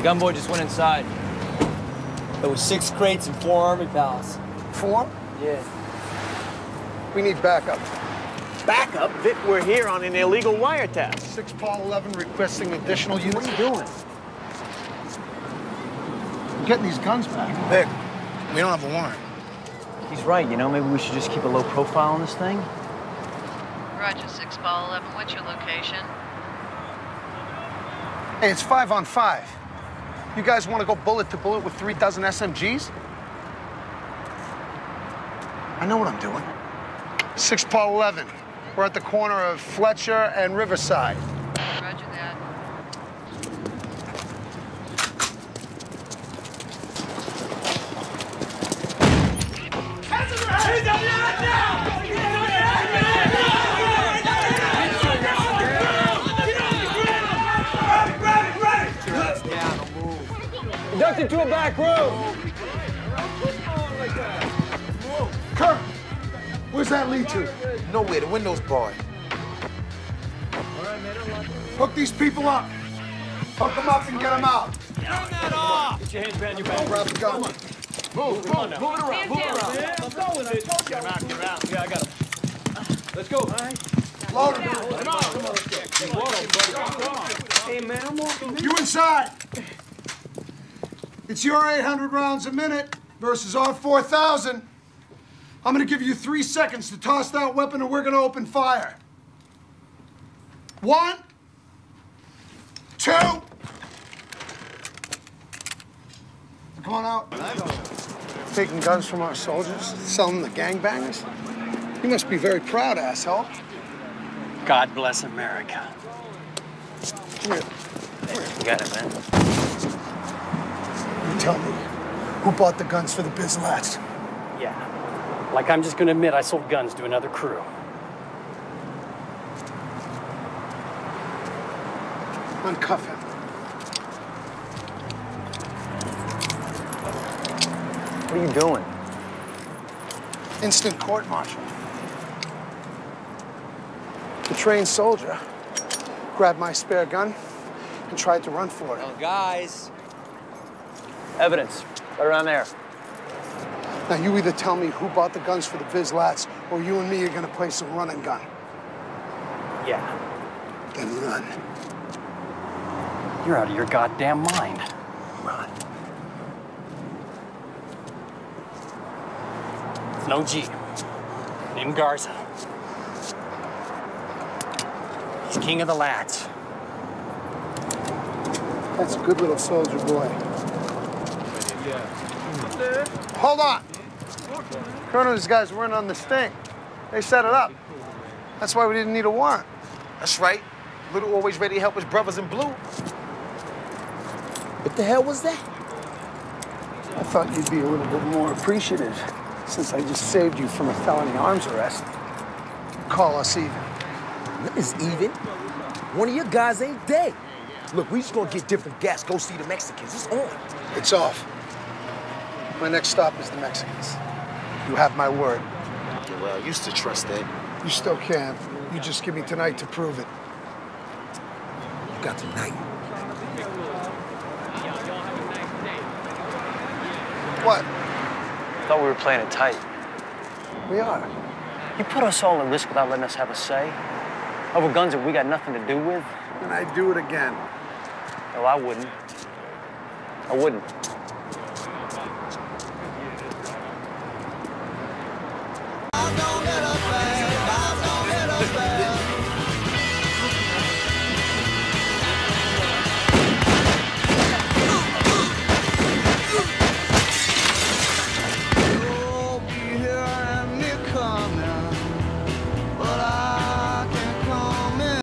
Gunboy just went inside. There was 6 crates and 4 army pals. 4? Yeah. We need backup. Backup? Vic, we're here on an illegal wiretap. 6 Paul 11 requesting additional units. What are you doing? I'm getting these guns back. Vic, we don't have a warrant. He's right, you know, maybe we should just keep a low profile on this thing. Roger, 6 Paul 11. What's your location? Hey, it's 5 on 5. You guys want to go bullet to bullet with 3 dozen SMGs? I know what I'm doing. 6 Paul 11. We're at the corner of Fletcher and Riverside. Roger that. Conducted to a back room. Kurt, where's that lead to? Nowhere, the window's barred. Hook these people up. Hook them up and get them out. Turn that off. Get your hands behind your back. Grab the gun. Move it around, move it around. I'm going with it. Get him out, get him out. Yeah, I got him. Let's go. All right. Load them. Come on, let's go. Come on. Hey, man, I'm walking. You inside. It's your 800 rounds a minute versus our 4,000. I'm gonna give you 3 seconds to toss that weapon and we're gonna open fire. 1, 2. Come on out. Taking guns from our soldiers, selling them to gangbangers. You must be very proud, asshole. God bless America. Come here. You got it, man. You tell me, who bought the guns for the biz lads? Yeah. Like I'm just gonna admit I sold guns to another crew. Uncuff him. What are you doing? Instant court martial. The trained soldier grabbed my spare gun and tried to run for it. Well, guys. Evidence. Right around there. Now, you either tell me who bought the guns for the biz lats, or you and me are gonna play some run and gun. Yeah. Then run. You're out of your goddamn mind. Run. It's no G. Named Garza. He's king of the lads. That's a good little soldier boy. Hold on. Colonel, these guys weren't on the sting. They set it up. That's why we didn't need a warrant. That's right. Little always ready to help his brothers in blue. What the hell was that? I thought you'd be a little bit more appreciative since I just saved you from a felony arms arrest. Call us even. What is even? One of your guys ain't dead. Look, we just gonna get different gas, go see the Mexicans. It's on. It's off. My next stop is the Mexicans. You have my word. Yeah, well, I used to trust that. You still can. You just give me tonight to prove it. You got tonight. What? I thought we were playing it tight. We are. You put us all at risk without letting us have a say. Over guns that we got nothing to do with. And I do it again. No, I wouldn't. I wouldn't.